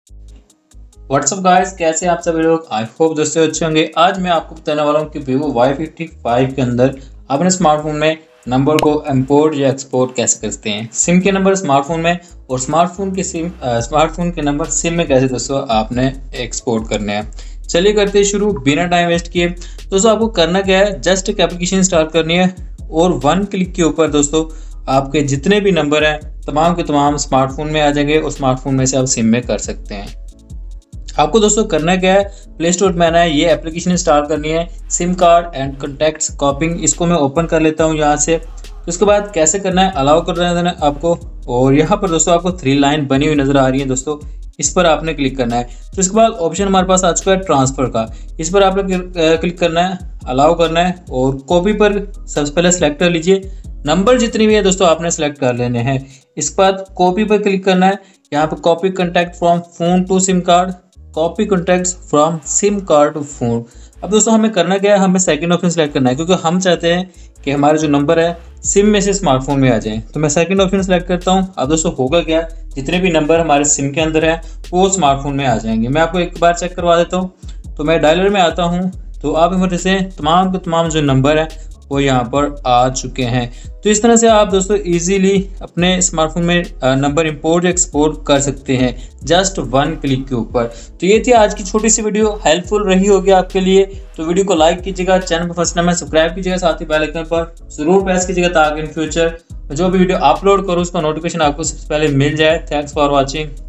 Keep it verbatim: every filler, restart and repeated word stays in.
WhatsApp guys, कैसे आप सभी लोग। आई होप दोस्तों अच्छे होंगे। आज मैं आपको बताने वाला हूँ कि वीवो वाई फिफ्टी फाइव के अंदर अपने स्मार्टफोन में नंबर को इंपोर्ट या एक्सपोर्ट कैसे करते हैं। सिम के नंबर स्मार्टफोन में और स्मार्टफोन के सिम स्मार्टफोन के नंबर सिम में कैसे दोस्तों आपने एक्सपोर्ट करने हैं। चलिए करते हैं शुरू बिना टाइम वेस्ट किए। दोस्तों आपको करना क्या है, जस्ट एक एप्लीकेशन इंस्टॉल करनी है और वन क्लिक के ऊपर दोस्तों आपके जितने भी नंबर हैं तमाम के तमाम स्मार्टफोन में आ जाएंगे और स्मार्टफोन में से आप सिम में कर सकते हैं। आपको दोस्तों करना क्या है, प्ले स्टोर में आना है, ये एप्लीकेशन इंस्टॉल करनी है SIM card and contacts copying. इसको मैं ओपन कर लेता हूँ यहाँ से। तो उसके बाद कैसे करना है, अलाउ कर देना है आपको। और यहाँ पर दोस्तों आपको थ्री लाइन बनी हुई नजर आ रही है दोस्तों, इस पर आपने क्लिक करना है। तो इसके बाद ऑप्शन हमारे पास आ चुका है ट्रांसफर का, इस पर आपने क्लिक करना है, अलाउ करना है और कॉपी पर सबसे पहले सेलेक्ट कर लीजिए। नंबर जितनी भी है दोस्तों आपने सेलेक्ट कर लेने हैं। इसके बाद कॉपी पर क्लिक करना है, यहाँ पर copy contact from phone to SIM card, copy contacts from SIM card to phone. अब दोस्तों हमें करना क्या है, हमें सेकंड ऑप्शन सेलेक्ट करना है क्योंकि हम चाहते हैं कि हमारे जो नंबर है सिम में से स्मार्टफोन में आ जाएं। तो मैं सेकंड ऑप्शन सेलेक्ट करता हूं। अब दोस्तों होगा क्या, जितने भी नंबर हमारे सिम के अंदर है वो स्मार्टफोन में आ जाएंगे। मैं आपको एक बार चेक करवा देता हूँ। तो मैं डायलर में आता हूँ, तो आप इस वजह से तमाम के तमाम जो नंबर है वो यहाँ पर आ चुके हैं। तो इस तरह से आप दोस्तों इजीली अपने स्मार्टफोन में नंबर इंपोर्ट एक्सपोर्ट कर सकते हैं जस्ट वन क्लिक के ऊपर। तो ये थी आज की छोटी सी वीडियो, हेल्पफुल रही होगी आपके लिए। तो वीडियो को लाइक कीजिएगा, चैनल पर फर्स्ट टाइम है सब्सक्राइब कीजिएगा, साथ ही बेल आइकन पर जरूर प्रेस कीजिएगा ताकि इन फ्यूचर जो भी वीडियो अपलोड करूँ उसका नोटिफिकेशन आपको सबसे पहले मिल जाए। Thanks for watching.